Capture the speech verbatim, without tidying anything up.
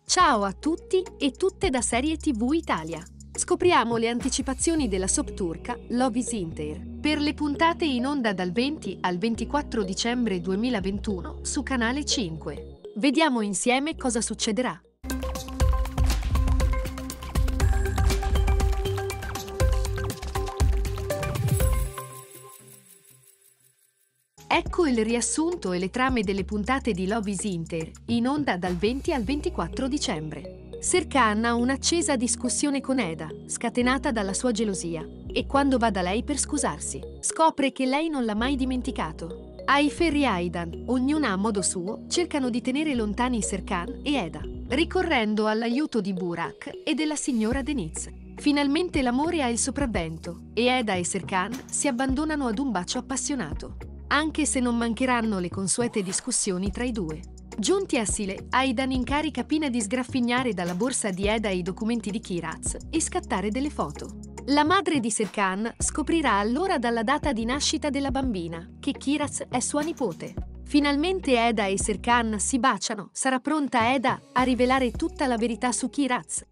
Ciao a tutti e tutte da Serie ti vu Italia. Scopriamo le anticipazioni della soap turca Love is in there per le puntate in onda dal venti al ventiquattro dicembre duemilaventuno su Canale cinque. Vediamo insieme cosa succederà. Ecco il riassunto e le trame delle puntate di Love is in there, in onda dal venti al ventiquattro dicembre. Serkan ha un'accesa discussione con Eda, scatenata dalla sua gelosia, e quando va da lei per scusarsi, scopre che lei non l'ha mai dimenticato. Ayfer e Aydan, ognuna a modo suo, cercano di tenere lontani Serkan e Eda, ricorrendo all'aiuto di Burak e della signora Deniz. Finalmente l'amore ha il sopravvento, e Eda e Serkan si abbandonano ad un bacio appassionato, anche se non mancheranno le consuete discussioni tra i due. Giunti a Sile, Aydan incarica Pina di sgraffignare dalla borsa di Eda i documenti di Kiraz e scattare delle foto. La madre di Serkan scoprirà allora dalla data di nascita della bambina che Kiraz è sua nipote. Finalmente Eda e Serkan si baciano, sarà pronta Eda a rivelare tutta la verità su Kiraz